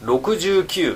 69。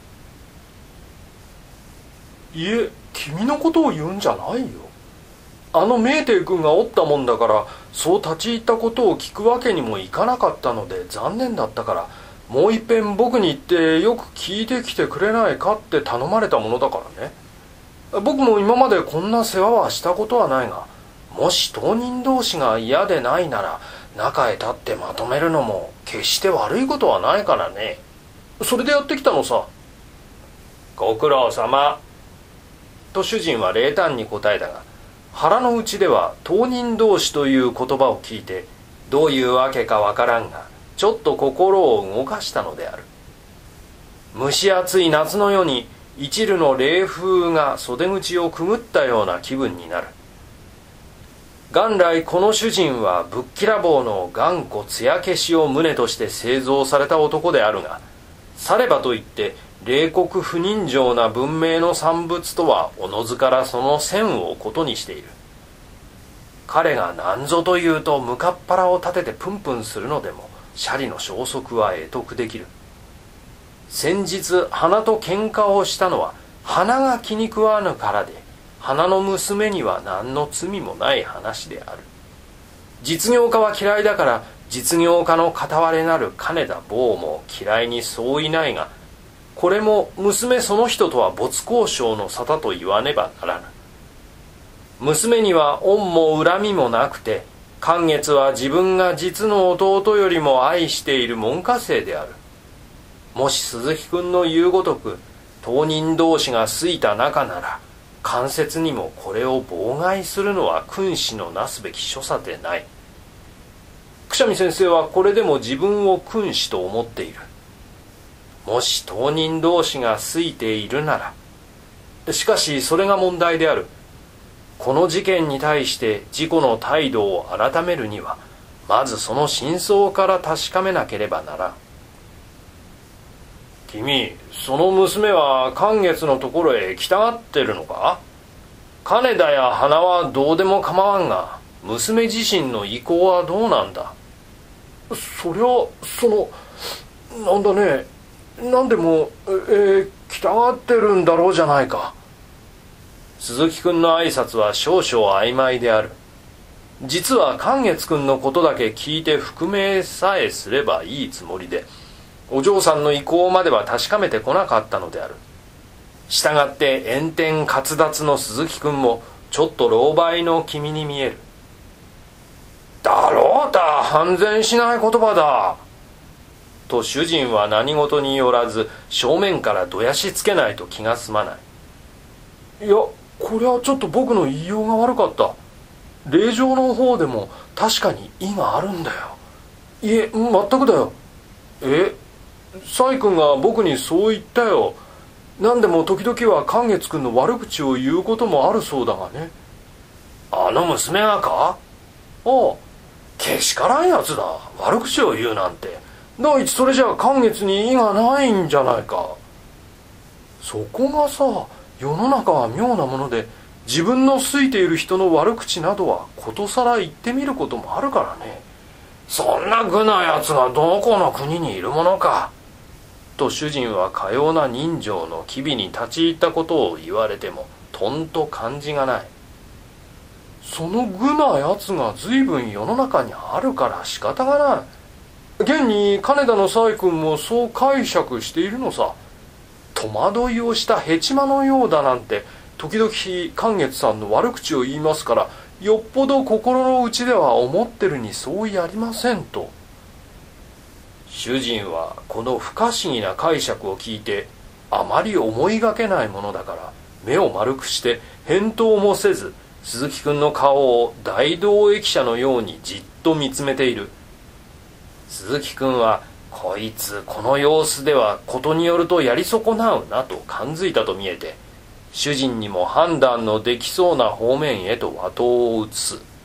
いえ、君のことを言うんじゃないよ。あの明帝君がおったもんだから、そう立ち入ったことを聞くわけにもいかなかったので残念だったから、もういっぺん僕に言ってよく聞いてきてくれないかって頼まれたものだからね。僕も今までこんな世話はしたことはないが、もし当人同士が嫌でないなら中へ立ってまとめるのも決して悪いことはないからね。それでやってきたのさ。ご苦労様と主人は冷淡に答えたが、腹の内では当人同士という言葉を聞いてどういうわけかわからんが、ちょっと心を動かしたのである。蒸し暑い夏の夜に一縷の冷風が袖口をくぐったような気分になる。元来この主人はぶっきらぼうの頑固艶消しを旨として製造された男であるが、さればといって冷酷不人情な文明の産物とはおのずからその線をことにしている。彼が何ぞというと向かっ腹を立ててプンプンするのでもシャリの消息は得得できる。先日花と喧嘩をしたのは花が気に食わぬからで、花の娘には何の罪もない話である。実業家は嫌いだから実業家の片割れなる金田坊も嫌いにそういないが、これも娘その人とは没交渉の沙汰と言わねばならぬ。娘には恩も恨みもなくて、寛月は自分が実の弟よりも愛している門下生である。もし鈴木君の言うごとく当人同士が好いた仲なら、間接にもこれを妨害するのは君子のなすべき所作でない。くしゃみ先生はこれでも自分を君子と思っている。もし当人同士が好いているなら、しかしそれが問題である。この事件に対して自己の態度を改めるには、まずその真相から確かめなければならん。君、その娘は寛月のところへ来たがってるのか？金田や花はどうでも構わんが、娘自身の意向はどうなんだ？そりゃ、なんだね、なんでも、来たがってるんだろうじゃないか。鈴木君の挨拶は少々曖昧である。実は寛月君のことだけ聞いて覆明さえすればいいつもりで、お嬢さんの意向までは確かめてこなかったのである。したがって炎天滑脱の鈴木君もちょっと老媒の君に見える。だろうた、判然しない言葉だ。と主人は何事によらず正面からどやしつけないと気が済まない。いや、これはちょっと僕の言いようが悪かった。令状の方でも確かに意があるんだよ。いえ、全くだよ。細君が僕にそう言ったよ。何でも時々は寛月君の悪口を言うこともあるそうだがね。あの娘がか？ああ、けしからんやつだ。悪口を言うなんて。第一それじゃあ寛月に意がないんじゃないか。そこがさ、世の中は妙なもので、自分の好いている人の悪口などはことさら言ってみることもあるからね。そんな愚なやつがどこの国にいるものか。と主人はかような人情の機微に立ち入ったことを言われてもとんと感じがない。その愚なやつが随分世の中にあるから仕方がない。現に金田の細君もそう解釈しているのさ。戸惑いをしたヘチマのようだなんて時々寛月さんの悪口を言いますから、よっぽど心の内では思ってるに相違ありませんと。主人はこの不可思議な解釈を聞いて、あまり思いがけないものだから目を丸くして返答もせず、鈴木君の顔を大同駅舎のようにじっと見つめている。鈴木君はこいつこの様子ではことによるとやり損なうなと感づいたと見えて、主人にも判断のできそうな方面へと的を移す。